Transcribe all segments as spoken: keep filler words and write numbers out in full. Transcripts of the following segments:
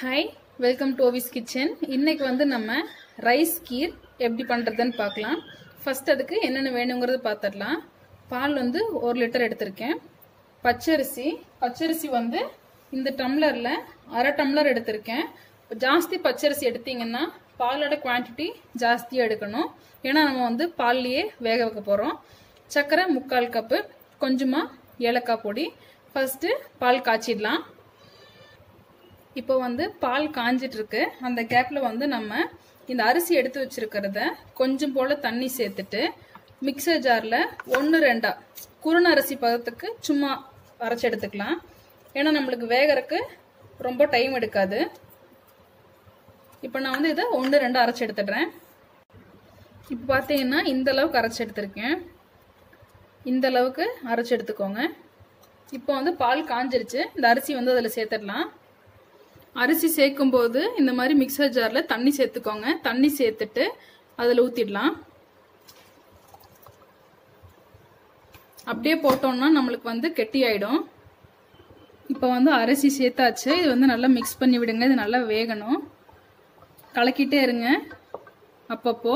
Hi, welcome to Ovi's kitchen. இன்னைக்கு வந்து நம்ம ரைஸ் கீர் எப்படி பண்ணுறதுன்னு பார்க்கலாம். ஃபர்ஸ்ட் அதுக்கு என்னென்ன வேணுங்கிறது பார்த்துடலாம். பால் வந்து ஒரு லிட்டர் எடுத்திருக்கேன். பச்சரிசி பச்சரிசி வந்து இந்த டம்ளரில் அரை டம்ளர் எடுத்திருக்கேன். ஜாஸ்தி பச்சரிசி எடுத்தீங்கன்னா பாலோட குவான்டிட்டி ஜாஸ்தியாக எடுக்கணும். ஏன்னா நம்ம வந்து பால்லையே வேக வைக்க போகிறோம். சர்க்கரை முக்கால் கப்பு, கொஞ்சமாக ஏலக்காய் பொடி. ஃபர்ஸ்ட்டு பால் காய்ச்சிடலாம். இப்போ வந்து பால் காஞ்சிட்டு இருக்கு. அந்த கேப்ல வந்து நம்ம இந்த அரிசி எடுத்து வச்சிருக்கிறத கொஞ்சம் போல தண்ணி சேர்த்துட்டு மிக்சர் ஜார்ல ஒன்று ரெண்டா குறுன அரிசி பதத்துக்கு சும்மா அரைச்சி எடுத்துக்கலாம். ஏன்னா நம்மளுக்கு வேகறதுக்கு ரொம்ப டைம் எடுக்காது. இப்போ நான் வந்து இதை ஒன்று ரெண்டு அரைச்சி எடுத்துடுறேன். இப்போ பார்த்தீங்கன்னா இந்த அளவுக்கு அரைச்சி எடுத்திருக்கேன். இந்த அளவுக்கு அரைச்சி எடுத்துக்கோங்க. இப்போ வந்து பால் காஞ்சிருச்சு. இந்த அரிசி வந்து அதில் சேர்த்துடலாம். அரிசி சேர்க்கும் போது இந்த மாதிரி மிக்சர் ஜார்ல தண்ணி சேர்த்துக்கோங்க. தண்ணி சேர்த்துட்டு அதில் ஊற்றிடலாம். அப்படியே போட்டோம்னா நம்மளுக்கு வந்து கெட்டி ஆயிடும். இப்போ வந்து அரிசி சேர்த்தாச்சு. இது வந்து நல்லா மிக்ஸ் பண்ணி விடுங்க. இது நல்லா வேகணும். கலக்கிட்டே இருங்க அப்பப்போ.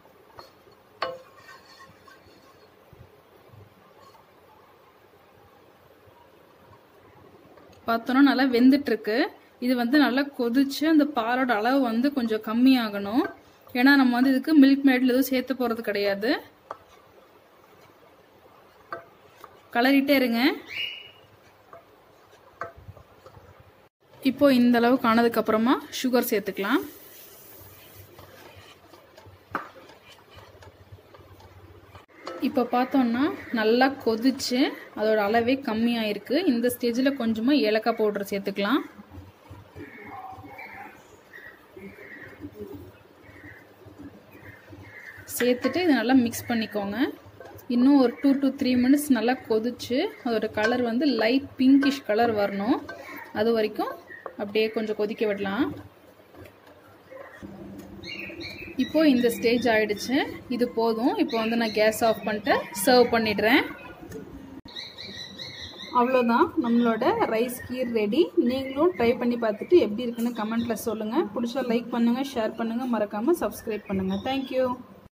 பார்த்தோன்னா நல்லா வெந்துட்டு இருக்கு. இது வந்து நல்லா கொதிச்சு அந்த பாலோட அளவு வந்து கொஞ்சம் கம்மியாகணும். ஏன்னா நம்ம வந்து இதுக்கு மில்க் மேட்ல எதுவும் சேர்த்து போறது கிடையாது. கலரிட்டே இருங்க. இப்போ இந்த அளவுக்கு ஆனதுக்கு அப்புறமா சுகர் சேர்த்துக்கலாம். இப்போ பார்த்தோம்னா நல்லா கொதிச்சு அதோட அளவே கம்மியாயிருக்கு. இந்த ஸ்டேஜில் கொஞ்சமாக ஏலக்காய் பவுடர் சேர்த்துக்கலாம். சேர்த்துட்டு இது நல்லா மிக்ஸ் பண்ணிக்கோங்க. இன்னும் ஒரு டூ டு த்ரீ மினிட்ஸ் நல்லா கொதிச்சு அதோட கலர் வந்து லைட் பிங்கிஷ் கலர் வரணும். அது வரைக்கும் அப்படியே கொஞ்சம் கொதிக்க விடலாம். இப்போ இந்த ஸ்டேஜ் ஆயிடுச்சு. இது போதும். இப்போ வந்து நான் கேஸ் ஆஃப் பண்ணிட்டு சர்வ் பண்ணிடுறேன். அவ்வளோதான், நம்மளோட ரைஸ் கீர் ரெடி. நீங்களும் ட்ரை பண்ணி பார்த்துட்டு எப்படி இருக்குன்னு கமெண்ட்ல சொல்லுங்க. பிடிச்சா லைக் பண்ணுங்க, ஷேர் பண்ணுங்க, மறக்காம சப்ஸ்கிரைப் பண்ணுங்க. தேங்க்யூ.